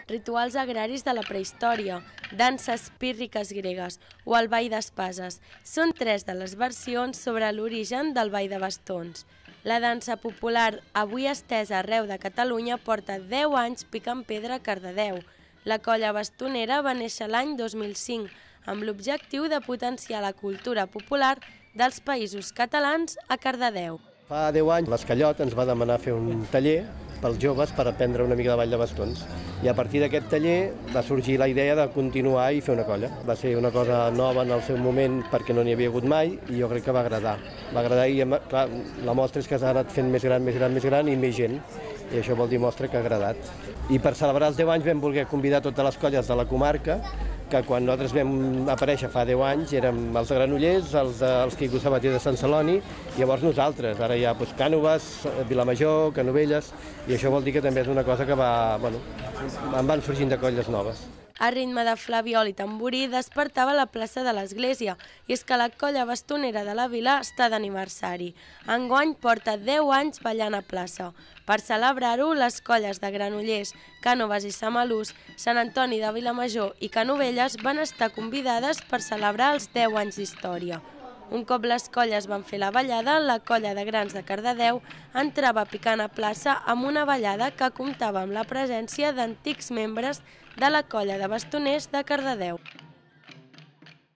rituals agraris de la prehistòria, danses pírriques gregues o el ball d'espases. Són 3 de les versions sobre l'origen del ball de bastons. La dansa popular, avui estesa arreu de Catalunya, porta 10 anys picant pedra a Cardedeu. La colla bastonera va néixer l'any 2005, amb l'objectiu de potenciar la cultura popular dels Països Catalans a Cardedeu. Fa 10 anys l'Escallot ens va demanar fer un taller pels joves per aprendre una mica de ball de bastons. I a partir d'aquest taller va sorgir la idea de continuar i fer una colla. Va ser una cosa nova en el seu moment perquè no n'hi havia hagut mai i jo crec que va agradar. Va agradar i clar, la mostra és que s'ha anat fent més gran i més gent. I això vol dir mostra que ha agradat. I per celebrar els 10 anys vam voler convidar totes les colles de la comarca, que quan nosaltres vam aparèixer fa 10 anys érem els de Granollers, els Quico Sabater de Sant Celoni, i llavors nosaltres. Ara hi ha Cànoves, Vilamajor, Canovelles, i això vol dir que també és una cosa que en van sorgint de colles noves. A ritme de flabiol i tamborí despertava la plaça de l'església, i és que la colla bastonera de la vila està d'aniversari. Enguany porta 10 anys ballant a plaça. Per celebrar-ho, les colles de Granollers, Cànoves i Samalús, Sant Antoni de Vilamajor i Canovelles van estar convidades per celebrar els 10 anys d'història. Un cop les colles van fer la ballada, la colla de Grans de Cardedeu entrava picant a plaça amb una ballada que comptava amb la presència d'antics membres de la colla de bastoners de Cardedeu.